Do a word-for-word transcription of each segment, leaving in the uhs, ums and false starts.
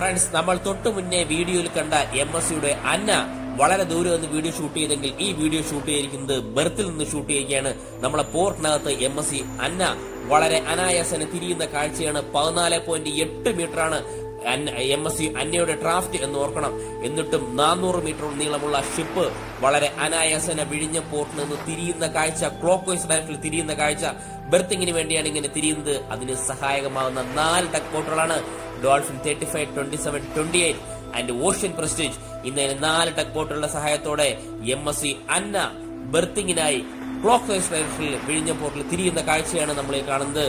Friends, നമ്മൾ തൊട്ടു മുന്നേ വീഡിയോയിൽ കണ്ട എം എസ് സിയുടെ അന്ന വളരെ ദൂരെ നിന്ന് വീഡിയോ ഷൂട്ട് ചെയ്തെങ്കിൽ ഈ വീഡിയോ ഷൂട്ട് ചെയ്തിരിക്കുന്നത് ബെർത്തിൽ നിന്ന് ഷൂട്ട് ചെയ്യുകയാണ്. നമ്മളെ പോർട്ടിനകത്ത് എം എസ് സി അന്ന വളരെ അനായാസന തിരിയുന്ന കാഴ്ചയാണ്. പതിനാല് പോയിന്റ് എട്ട് മീറ്റർ ആണ് എം എസ് സി അന്നയുടെ ഡ്രാഫ്റ്റ് എന്ന് ഓർക്കണം. എന്നിട്ടും നാനൂറ് മീറ്റർ നീളമുള്ള ഷിപ്പ് വളരെ അനായാസന വിഴിഞ്ഞം പോർട്ടിൽ നിന്ന് തിരിയുന്ന കാഴ്ച, ക്ലോക്ക് വൈസ് ഡയറക്ഷനിൽ തിരിയുന്ന കാഴ്ച. ബെർത്തിങ്ങിന് വേണ്ടിയാണ് ഇങ്ങനെ തിരിയുന്നത്. അതിന് സഹായകമാകുന്ന നാല് ടക്ക് ബോട്ടുകളാണ് Dolphin thirty five twenty seven twenty eight and Ocean Prestige. ഇന്ന് നാല് ടക്ക് ബോട്ടുകളുടെ സഹായത്തോടെ എം എസ് സി അന്ന ബെർത്തിങ്ങിനായി ക്ലോക്ക് വൈസ് ഡയറക്ഷനിൽ വിഴിഞ്ഞം പോർട്ടിൽ തിരിയുന്ന കാഴ്ചയാണ് നമ്മൾ കാണുന്നത്.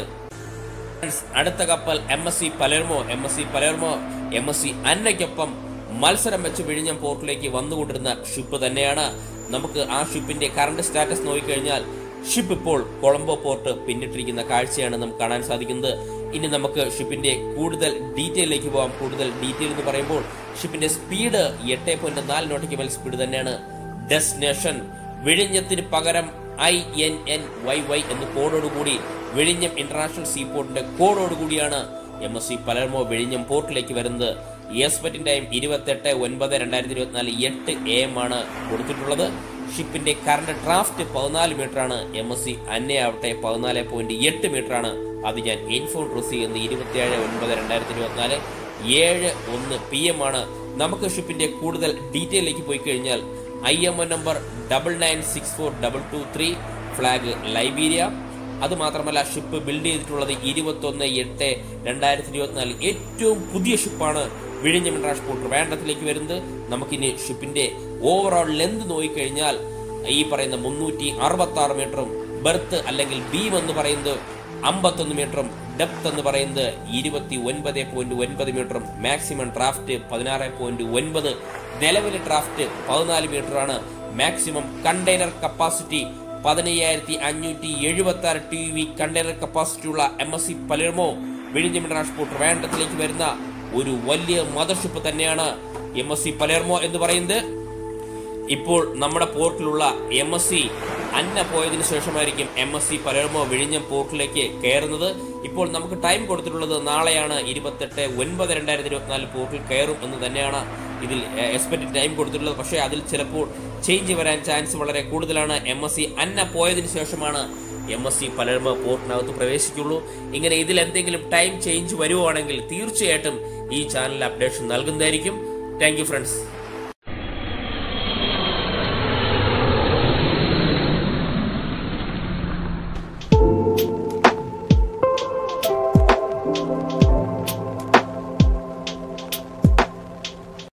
അടുത്ത കപ്പൽ M S C Palermo. M S C Palermo M S C അന്നയ്ക്കൊപ്പം മത്സരം വെച്ച് വിഴിഞ്ഞം പോർട്ടിലേക്ക് വന്നുകൊണ്ടിരുന്ന ഷിപ്പ് തന്നെയാണ്. നമുക്ക് ആ ഷിപ്പിന്റെ കറണ്ട് സ്റ്റാറ്റസ് നോക്കിക്കഴിഞ്ഞാൽ ഷിപ്പ് ഇപ്പോൾ കൊളംബോ പോർട്ട് പിന്നിട്ടിരിക്കുന്ന കാഴ്ചയാണ് നമുക്ക് കാണാൻ സാധിക്കുന്നത്. ഇനി നമുക്ക് ഷിപ്പിന്റെ കൂടുതൽ ഡീറ്റെയിലേക്ക് പോകാം. കൂടുതൽ ഡീറ്റെയിൽ എന്ന് പറയുമ്പോൾ ഷിപ്പിന്റെ സ്പീഡ് എട്ട് പോയിന്റ് നാല് നോട്ടിക്കൽ മൈൽ സ്പീഡ് തന്നെയാണ്. ഡെസ്റ്റിനേഷൻ വിഴിഞ്ഞത്തിന് പകരം I N N Y Y എന്ന കോഡോടുകൂടി വിഴിഞ്ഞം ഇന്റർനാഷണൽ സീപോർട്ടിന്റെ കോഡോടുകൂടിയാണ് എം എസ് സി പലേർമോ വിഴിഞ്ഞം പോർട്ടിലേക്ക് വരുന്നത്. എക്സ്പെക്റ്റിംഗ് ടൈം ഇരുപത്തെട്ട് ഒൻപത് രണ്ടായിരത്തി ഇരുപത്തിനാല് എട്ട് എ എം ആണ് കൊടുത്തിട്ടുള്ളത്. ഷിപ്പിന്റെ കറണ്ട് ഡ്രാഫ്റ്റ് പതിനാല് മീറ്റർ ആണ്. എം എസ് സി അന്നയാവട്ടെ പതിനാല് പോയിന്റ് എട്ട് മീറ്റർ ആണ്. അത് ഞാൻ ഇൻഫോൺ റിസീവ് ചെയ്യുന്ന ഇരുപത്തിയേഴ് ഒൻപത് രണ്ടായിരത്തി ഇരുപത്തിനാല് ഏഴ് ഒന്ന് പി എം ആണ്. നമുക്ക് ഷിപ്പിന്റെ കൂടുതൽ ഡീറ്റെയിലേക്ക് പോയി കഴിഞ്ഞാൽ I M O number double nine six four double two three, flag Liberia. അത് മാത്രമല്ല ഷിപ്പ് ബിൽഡ് ചെയ്തിട്ടുള്ളത് ഇരുപത്തി ഒന്ന് എട്ട് രണ്ടായിരത്തി ഇരുപത്തിനാല്. ഏറ്റവും പുതിയ ഷിപ്പാണ് വിഴിഞ്ഞം ഇന്റർനാഷണൽ പോർട്ട് ട്രിവാൻഡ്രത്തിലേക്ക് വരുന്നത്. നമുക്കിനി ഷിപ്പിന്റെ ഓവറോൾ ലെന്ത് നോക്കിക്കഴിഞ്ഞാൽ ഈ പറയുന്ന മുന്നൂറ്റി അറുപത്തി ആറ് മീറ്ററും ബെർത്ത് അല്ലെങ്കിൽ ബീം എന്ന് പറയുന്നത് അമ്പത്തൊന്ന് മീറ്ററും ഡെപ്ത് എന്ന് പറയുന്നത് ഇരുപത്തി ഒൻപത് പോയിന്റ് ഒൻപത് മീറ്ററും മാക്സിമം ഡ്രാഫ്റ്റ് പതിനാറ് പോയിന്റ് ഒൻപത്, നിലവിലെ ഡ്രാഫ്റ്റ് പതിനാല് മീറ്റർ ആണ്. മാക്സിമം കണ്ടെയ്നർ കപ്പാസിറ്റി പതിനയ്യായിരത്തി അഞ്ഞൂറ്റി എഴുപത്തി ആറ് ടി വി കണ്ടെയ്നർ കപ്പാസിറ്റി ഉള്ള എം എസ് സി പലേർമോ വിഴിഞ്ഞം ഇന്റർനാഷണൽ പോർട്ട് ട്രിവാൻഡ്രത്തിലേക്ക് വരുന്ന ഒരു വലിയ മദർഷിപ്പ് തന്നെയാണ് എം എസ് സി പലേർമോ എന്ന് പറയുന്നത്. ഇപ്പോൾ നമ്മുടെ പോർട്ടിലുള്ള എം എസ് സി അന്ന പോയതിനു ശേഷമായിരിക്കും എം എസ് സി പലേർമോ വിഴിഞ്ഞം പോർട്ടിലേക്ക് കയറുന്നത്. ഇപ്പോൾ നമുക്ക് ടൈം കൊടുത്തിട്ടുള്ളത് നാളെയാണ്. ഇരുപത്തെട്ട് ഒൻപത് രണ്ടായിരത്തി ഇരുപത്തിനാല് പോർട്ടിൽ കയറും എന്ന് തന്നെയാണ് ഇതിൽ എക്സ്പെക്റ്റഡ് ടൈം കൊടുത്തിട്ടുള്ളത്. പക്ഷേ അതിൽ ചിലപ്പോൾ ചേഞ്ച് വരാൻ ചാൻസ് വളരെ കൂടുതലാണ്. എം എസ് സി അന്ന പോയതിനു ശേഷമാണ് എം എസ് സി പലേർമോ പോർട്ടിനകത്ത് പ്രവേശിക്കുള്ളൂ. ഇങ്ങനെ ഇതിൽ എന്തെങ്കിലും ടൈം ചേഞ്ച് വരുവാണെങ്കിൽ തീർച്ചയായിട്ടും ഈ ചാനൽ അപ്ഡേഷൻ നൽകുന്നതായിരിക്കും. Thank you friends.